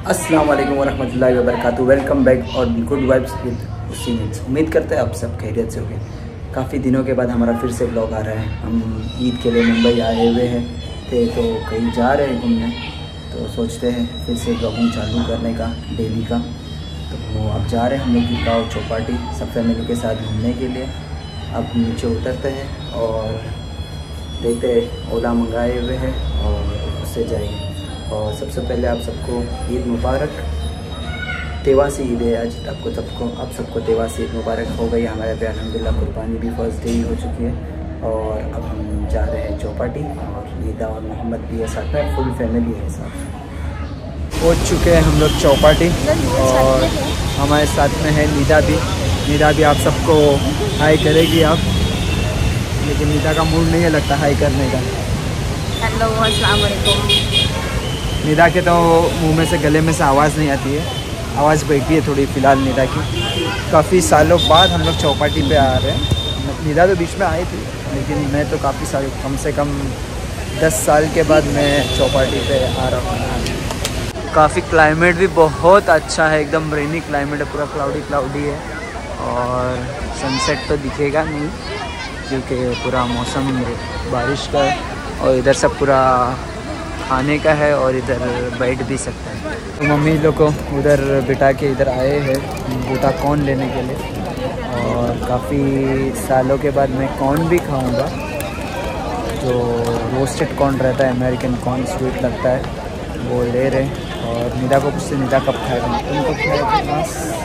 अस्सलाम वालेकुम वरहमतुल्लाहि वबरकातुहू। वेलकम बैक और गुड वाइब्स विद उस्सीनेट्स। उम्मीद करते हैं आप सब खैरियत से होंगे। काफ़ी दिनों के बाद हमारा फिर से ब्लॉग आ रहा है। हम ईद के लिए मुंबई आए हुए हैं तो कहीं जा रहे हैं घूमने, तो सोचते हैं फिर से ब्लॉगिंग चालू करने का डेली का। तो अब जा रहे हैं हम लोग गाँव चौपाटी सब फैमिली के साथ घूमने के लिए। अब नीचे उतरते हैं और देखते हैं, ओला मंगाए हुए हैं और उससे जाएंगे। और सबसे पहले आप सबको ईद मुबारक। तेवासी ईद है आज, आप सबको तेवासी ईद मुबारक हो गई। हमारे पे अल्हम्दुलिल्लाह कुर्बानी भी फर्स्ट डे ही हो चुकी है। और अब हम जा रहे हैं चौपाटी और नीदा और मोहम्मद भी है साथ में, फुल फैमिली है साथ। पहुँच चुके हैं हम लोग चौपाटी और हमारे साथ में है नीदा भी। नीदा भी आप सबको हाई करेगी आप, लेकिन नीदा का मूड नहीं है लगता हाई करने का। हेलो अस्सलाम वालेकुम। निदा के तो मुंह में से गले में से आवाज़ नहीं आती है, आवाज़ बैठी है थोड़ी फ़िलहाल निदा की। काफ़ी सालों बाद हम लोग चौपाटी पे आ रहे हैं। निदा तो बीच में आई थी, लेकिन मैं तो काफ़ी साल, कम से कम 10 साल के बाद मैं चौपाटी पे आ रहा हूँ। काफ़ी क्लाइमेट भी बहुत अच्छा है, एकदम रेनी क्लाइमेट है, पूरा क्लाउडी है। और सनसेट तो दिखेगा नहीं क्योंकि पूरा मौसम बारिश का है। और इधर सब पूरा खाने का है और इधर बैठ भी सकता है। तो मम्मी लोग को उधर बिठा के इधर आए हैं बूटा कॉर्न लेने के लिए। और काफ़ी सालों के बाद मैं कॉर्न भी खाऊंगा, जो रोस्टेड कॉर्न रहता है, अमेरिकन कॉर्न, स्वीट लगता है, वो ले रहे हैं। और निदा को पूछते निदा कब खाएगा, तुम कब खाएगा?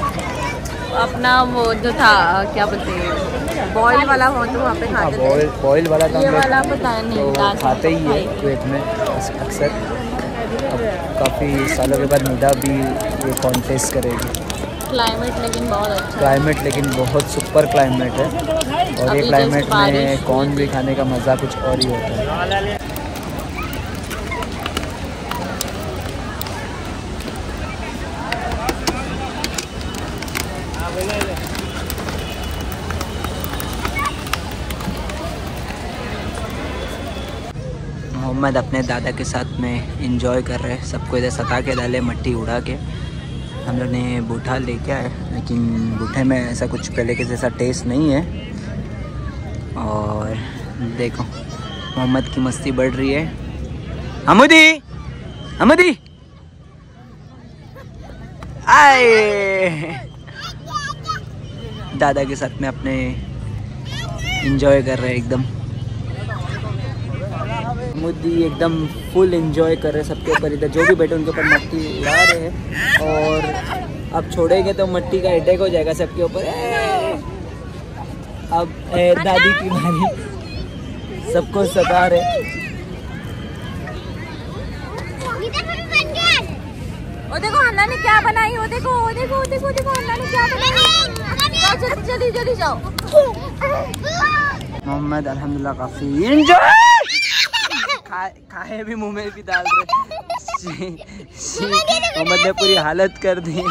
अपना वो जो था क्या बोलते हैं, बॉयल वाला हो तो वहाँ पे खाते थे। बॉयल वाला तो ये वाला पता नहीं, तो खाते ही है कुवैत में अक्सर। अब काफ़ी सालों के बाद निदा भी ये कॉर्न टेस्ट करेगी। क्लाइमेट लेकिन बहुत अच्छा, क्लाइमेट लेकिन बहुत सुपर क्लाइमेट है। और ये क्लाइमेट में कॉर्न भी खाने का मज़ा कुछ और ही होता है। मोहम्मद अपने दादा के साथ में इंजॉय कर रहे हैं, सबको इधर सता के डाले, मट्टी उड़ा के। हम लोग ने बूठा लेके आए, लेकिन बूठे में ऐसा कुछ पहले के जैसा टेस्ट नहीं है। और देखो मोहम्मद की मस्ती बढ़ रही है। हमूदी आए, दादा के साथ में अपने इंजॉय कर रहे हैं एकदम। मुद्दी एकदम फुल एंजॉय कर रहे हैं सबके ऊपर, इधर जो भी बैठे उनके ऊपर मट्टी उड़ा रहे हैं। और अब छोड़ेंगे तो मट्टी का अटैक हो जाएगा सबके ऊपर। अब दादी की बारी, सबको सता रहे। ओ देखो अन्ना ने क्या बनाई, ओ देखो अन्ना ने क्या बनाई। जल्दी जाओ। मोहम्मद अल्हम्दुलिल्लाह काफ़ी एंजॉय, खाए भी मुंह में भी डाल रहे। मोहम्मद ने पूरी हालत कर दी।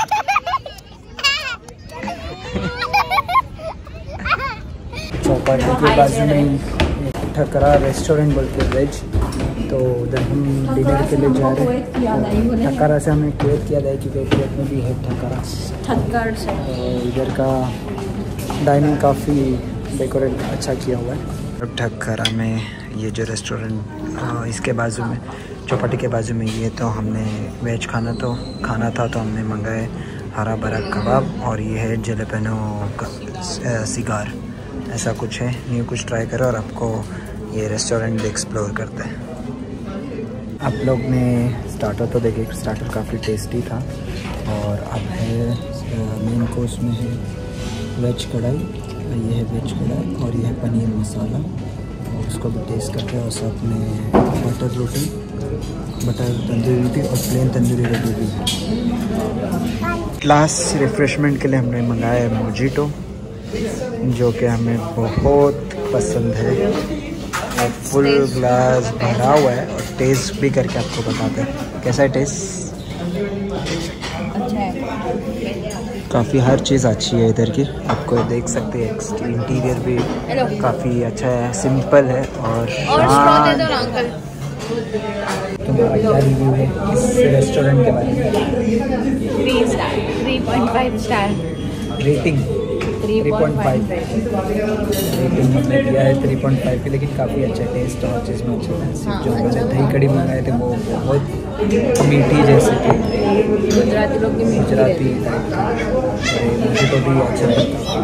चौपाटी के बाजू में ठकरा रेस्टोरेंट बोल के वेज, तो उधर हम डिनर के लिए जा रहे हैं। ठकरा से हमें कुवैत याद है क्योंकि कुवैत में भी है ठकरा। इधर का डाइनिंग काफ़ी डेकोरेट अच्छा किया हुआ है। ठकरा में ये जो रेस्टोरेंट इसके बाजू में, चौपाटी के बाजू में, ये तो हमने वेज खाना था तो हमने मंगाए हरा भरा कबाब। और ये है जलेपेनो सिगार, ऐसा कुछ है न्यू, कुछ ट्राई करो। और आपको ये रेस्टोरेंट एक्सप्लोर करते हैं। आप लोग ने स्टार्टर तो देखे, स्टार्टर काफ़ी टेस्टी था। और अब है मेन कोर्स में है वेज कढ़ाई, ये है वेज कढ़ाई और ये है पनीर मसाला, और उसको भी टेस्ट करते हैं। और साथ में बटर तंदूरी रोटी और प्लेन तंदूरी रोटी भी है। लास्ट रिफ्रेशमेंट के लिए हमने मंगाया है मोजिटो, जो कि हमें बहुत पसंद है। और फुल ग्लास भरा हुआ है। और टेस्ट भी करके आपको बताते हैं कैसा है टेस्ट। अच्छा है, काफ़ी हर चीज़ अच्छी है इधर की, आपको देख सकते हैं। इंटीरियर भी काफ़ी अच्छा है, सिंपल है और तुम्हारा क्या रिव्यू है इस रेस्टोरेंट के बारे में? 3 स्टार, 3.5 स्टार रेटिंग 3.5 रेटिंग हमने दिया है 3.5 की, लेकिन काफ़ी अच्छा टेस्ट और चीज़ में अच्छा है। जो हमने दही कड़ी मंगाए थे वो बहुत मीठी जैसे थी, गुजराती लोग की गुजराती टाइप की, मुझे तो भी अच्छा लगता।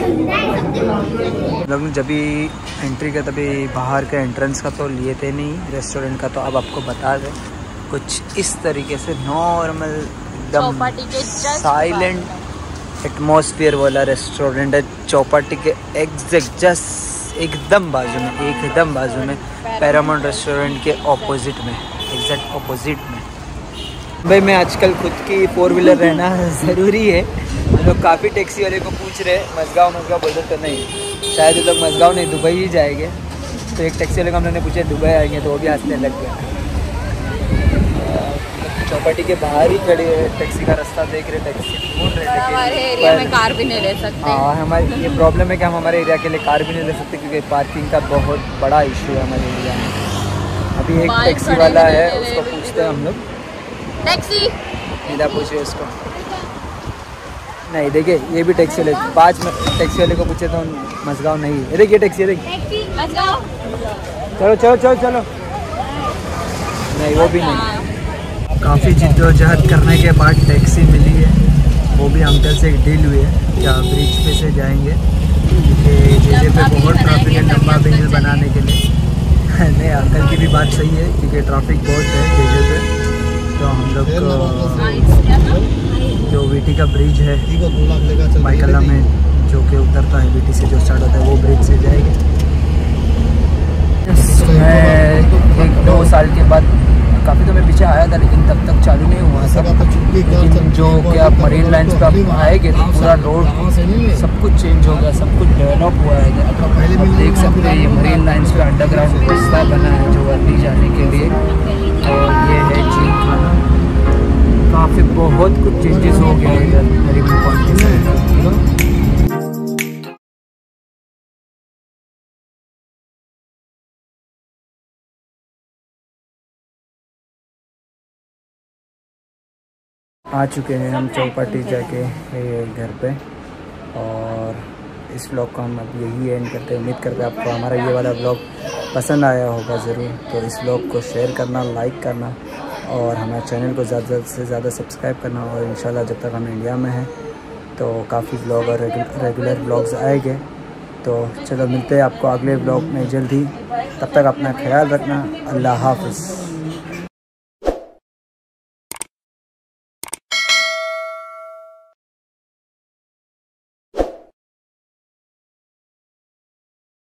लोग जब भी एंट्री का तभी बाहर का एंट्रेंस का तो लिए थे नहीं रेस्टोरेंट का, तो अब आपको बता दें कुछ इस तरीके से नॉर्मल एकदम साइलेंट एटमॉस्फेयर वाला रेस्टोरेंट है। चौपाटी के जस्ट एकदम बाजू में पैरामाउंट रेस्टोरेंट के ऑपोजिट में, एग्जैक्ट ऑपोजिट में। भाई मैं आजकल खुद की 4 व्हीलर रहना ज़रूरी है। हम लोग काफ़ी टैक्सी वाले को पूछ रहे मजगाँव बोलते तो नहीं, शायद ये लोग मजगाँव नहीं दुबई ही जाएंगे। तो एक टैक्सी वाले को हम लोगों ने पूछा दुबई आएंगे, तो वो भी हंसने लग गया। चौपाटी के बाहर ही खड़े हैं, टैक्सी का रास्ता देख रहे, टैक्सी ढूंढ रहे थे। हमारे एरिया में कार भी नहीं ले सकते। हाँ, हमारी ये प्रॉब्लम है कि हम हमारे एरिया के लिए कार भी नहीं ले सकते, क्योंकि पार्किंग का बहुत बड़ा इशू है हमारे एरिया में। अभी एक टैक्सी वाला है, उसको पूछते हैं हम लोग। टैक्सी इधर पूछिए उसको। नहीं देखिए, ये भी टैक्सी वाले 5 टैक्सी वाले को पूछे तो मजगाँव नहीं है। देखिए टैक्सी, देखिए चलो नहीं, वो भी नहीं। काफ़ी जिद्दोजहद करने के बाद टैक्सी मिली है, वो भी अंकल से डील हुई है क्या ब्रिज पे से जाएंगे, क्योंकि जैसे पे बहुत ट्रैफिक है लंबा ब्रिज बनाने के लिए। नहीं, अंकल की भी बात सही है, क्योंकि ट्रैफिक बहुत है जैसे पे। तो हम लोग जो वीटी का ब्रिज है बाइकला में, जो कि उतरता है वीटी से जो स्टार्ट होता है, वो ब्रिज से जाएंगे। मैं 1-2 साल के बाद काफ़ी तो मैं पीछे आया था, लेकिन तब तक चालू नहीं हुआ था। लेकिन जो कि आप मरीन लाइन्स पे आप आएंगे तो पूरा रोड सब कुछ चेंज हो गया, सब कुछ डेवलप हुआ है। आप देख सकते हैं ये मरीन लाइन्स पे अंडरग्राउंड रास्ता बना है जो वर्ली जाने के लिए। और ये है झील खाना, काफ़ी बहुत कुछ चेंजेस हो गया है इधर नरीमन पॉइंट के साइड। आ चुके हैं हम चौपाटी जाके घर पे, और इस व्लॉग को हम अब यही एंड करते हैं। उम्मीद करते हैं आपको हमारा ये वाला व्लॉग पसंद आया होगा ज़रूर। तो इस व्लॉग को शेयर करना, लाइक करना, और हमारे चैनल को ज़्यादा से ज़्यादा सब्सक्राइब करना। और इंशाल्लाह जब तक हम इंडिया में हैं तो काफ़ी व्लॉग और रेगुलर व्लॉग्स आएंगे। तो चलो मिलते हैं आपको अगले व्लॉग में जल्द ही। तब तक अपना ख्याल रखना। अल्लाह हाफ़िज़।